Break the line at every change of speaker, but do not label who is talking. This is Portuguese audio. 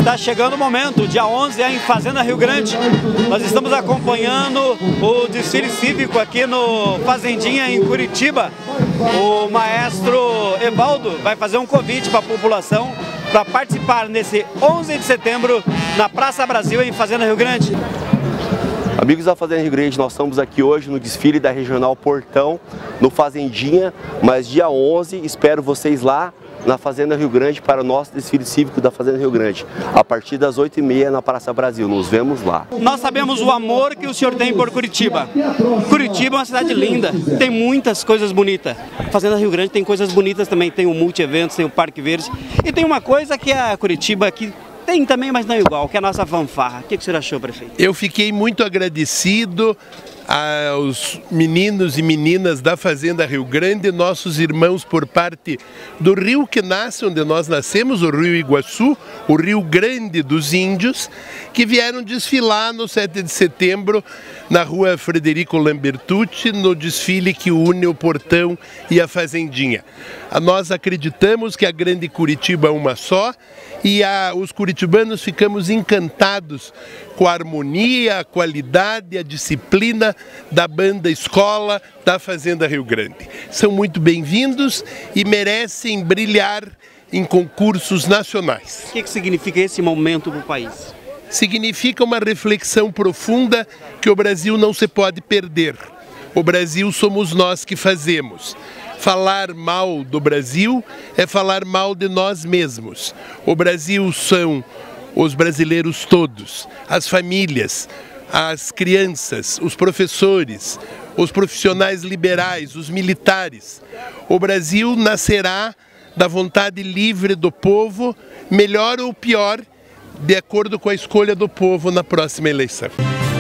Está chegando o momento, dia 11 é em Fazenda Rio Grande. Nós estamos acompanhando o desfile cívico aqui no Fazendinha, em Curitiba. O maestro Evaldo vai fazer um convite para a população para participar nesse 11 de setembro na Praça Brasil, em Fazenda Rio Grande.
Amigos da Fazenda Rio Grande, nós estamos aqui hoje no desfile da Regional Portão, no Fazendinha, mas dia 11 espero vocês lá na Fazenda Rio Grande para o nosso desfile cívico da Fazenda Rio Grande, a partir das 8h30 na Praça Brasil. Nos vemos lá.
Nós sabemos o amor que o senhor tem por Curitiba. Curitiba é uma cidade linda, tem muitas coisas bonitas. A Fazenda Rio Grande tem coisas bonitas também, tem o Multi-Eventos, tem o Parque Verde. E tem uma coisa que a Curitiba aqui tem também, mas não é igual, que é a nossa fanfarra. O que o senhor achou, prefeito?
Eu fiquei muito agradecido aos meninos e meninas da Fazenda Rio Grande, nossos irmãos por parte do rio que nasce onde nós nascemos, o Rio Iguaçu, o Rio Grande dos Índios, que vieram desfilar no 7 de setembro na rua Frederico Lambertucci, no desfile que une o Portão e a Fazendinha. Nós acreditamos que a grande Curitiba é uma só e os curitibanos ficamos encantados com a harmonia, a qualidade, a disciplina da banda escola da Fazenda Rio Grande. São muito bem-vindos e merecem brilhar em concursos nacionais.
O que significa esse momento para o país?
Significa uma reflexão profunda que o Brasil não se pode perder. O Brasil somos nós que fazemos. Falar mal do Brasil é falar mal de nós mesmos. O Brasil são os brasileiros todos, as famílias, as crianças, os professores, os profissionais liberais, os militares. O Brasil nascerá da vontade livre do povo, melhor ou pior, de acordo com a escolha do povo na próxima eleição.